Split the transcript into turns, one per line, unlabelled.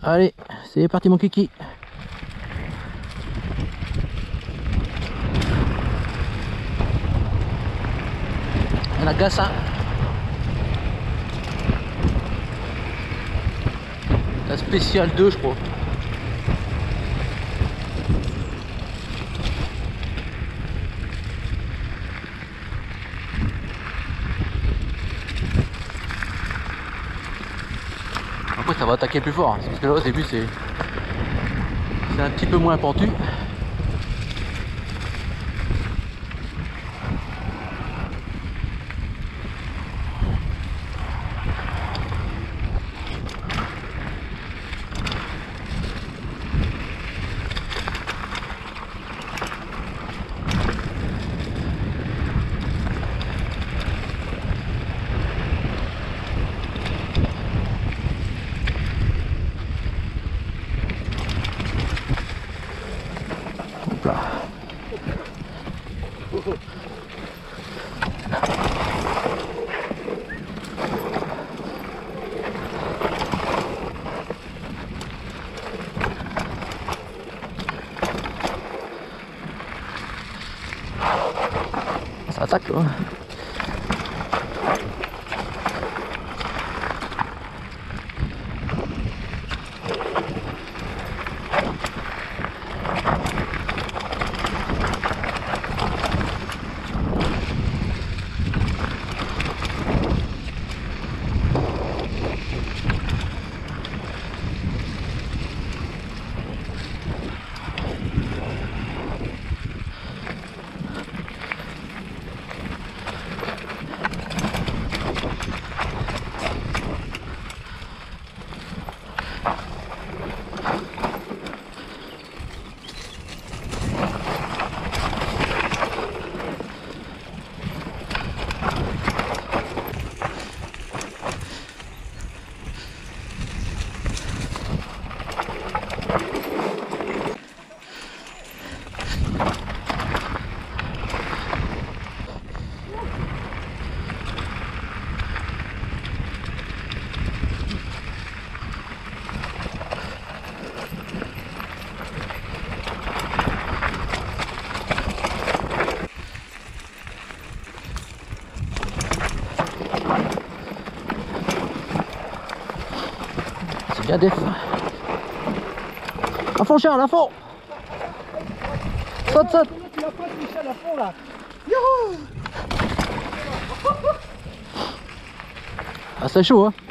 Allez, c'est parti mon kiki. On a ça. La spéciale 2 je crois. Après ça va attaquer plus fort, hein, parce que là au début c'est un petit peu moins pentu. Hop là. Ça attaque là. C'est bien def. À fond Charles, à fond. Saute, saute.
Tu l'as pas touché à la fond là. Youhou.
Ah c'est chaud hein.